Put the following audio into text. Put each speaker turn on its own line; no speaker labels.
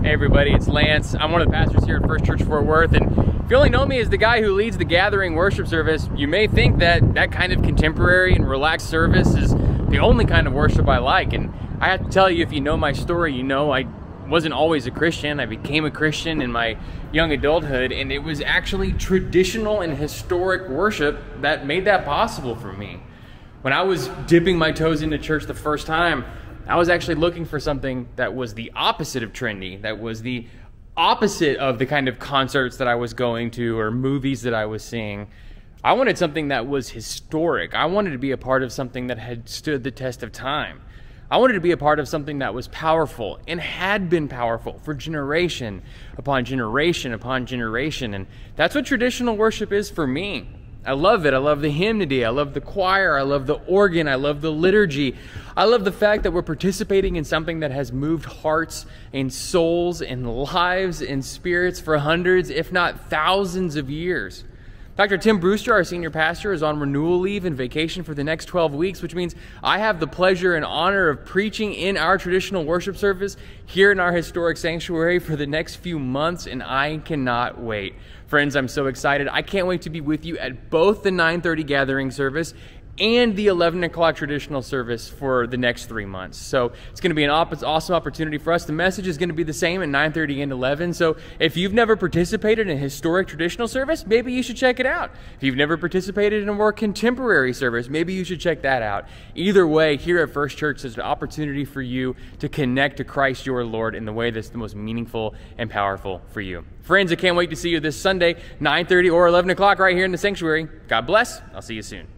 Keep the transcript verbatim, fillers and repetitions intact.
Hey everybody, it's Lance. I'm one of the pastors here at First Church Fort Worth, and if you only know me as the guy who leads the gathering worship service, you may think that that kind of contemporary and relaxed service is the only kind of worship I like. And I have to tell you, if you know my story, you know I wasn't always a Christian. I became a Christian in my young adulthood, and it was actually traditional and historic worship that made that possible for me. When I was dipping my toes into church the first time, I was actually looking for something that was the opposite of trendy, that was the opposite of the kind of concerts that I was going to or movies that I was seeing. I wanted something that was historic. I wanted to be a part of something that had stood the test of time. I wanted to be a part of something that was powerful and had been powerful for generation upon generation upon generation. And that's what traditional worship is for me. I love it. I love the hymnody. I love the choir. I love the organ. I love the liturgy. I love the fact that we're participating in something that has moved hearts and souls and lives and spirits for hundreds, if not thousands of years. Doctor Tim Brewster, our senior pastor, is on renewal leave and vacation for the next twelve weeks, which means I have the pleasure and honor of preaching in our traditional worship service here in our historic sanctuary for the next few months, and I cannot wait. Friends, I'm so excited. I can't wait to be with you at both the nine thirty gathering service and the eleven o'clock traditional service for the next three months. So it's going to be an op- awesome opportunity for us. The message is going to be the same at nine thirty and eleven. So if you've never participated in a historic traditional service, maybe you should check it out. If you've never participated in a more contemporary service, maybe you should check that out. Either way, here at First Church, there's an opportunity for you to connect to Christ your Lord in the way that's the most meaningful and powerful for you. Friends, I can't wait to see you this Sunday, nine thirty or eleven o'clock right here in the sanctuary. God bless. I'll see you soon.